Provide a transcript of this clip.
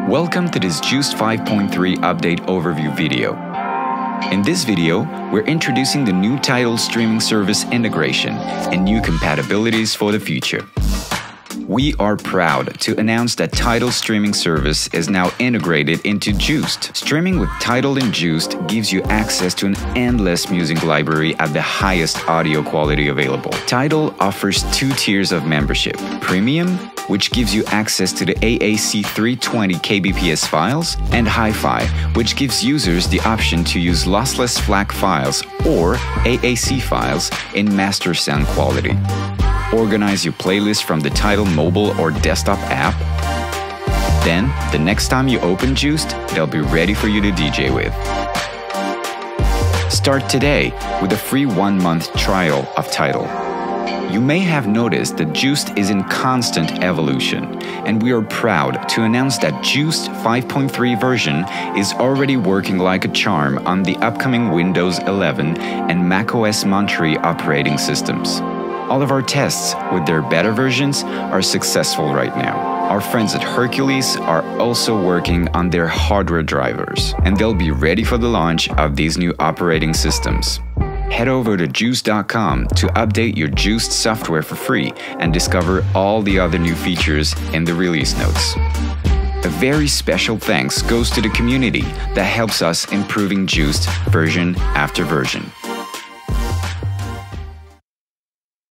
Welcome to this Juiced 5.3 update overview video. In this video, we're introducing the new Tidal streaming service integration and new compatibilities for the future. We are proud to announce that Tidal streaming service is now integrated into Juiced. Streaming with Tidal and Juiced gives you access to an endless music library at the highest audio quality available. Tidal offers two tiers of membership: Premium, which gives you access to the AAC 320 kbps files, and Hi-Fi, which gives users the option to use lossless FLAC files or AAC files in master sound quality. Organize your playlist from the Tidal mobile or desktop app. Then, the next time you open Juiced, they'll be ready for you to DJ with. Start today with a free 1-month trial of Tidal. You may have noticed that Juiced is in constant evolution, and we are proud to announce that Juiced 5.3 version is already working like a charm on the upcoming Windows 11 and macOS Monterey operating systems. All of our tests with their beta versions are successful right now. Our friends at Hercules are also working on their hardware drivers, and they'll be ready for the launch of these new operating systems. Head over to juiced.com to update your Juiced software for free and discover all the other new features in the release notes. A very special thanks goes to the community that helps us improving Juiced version after version.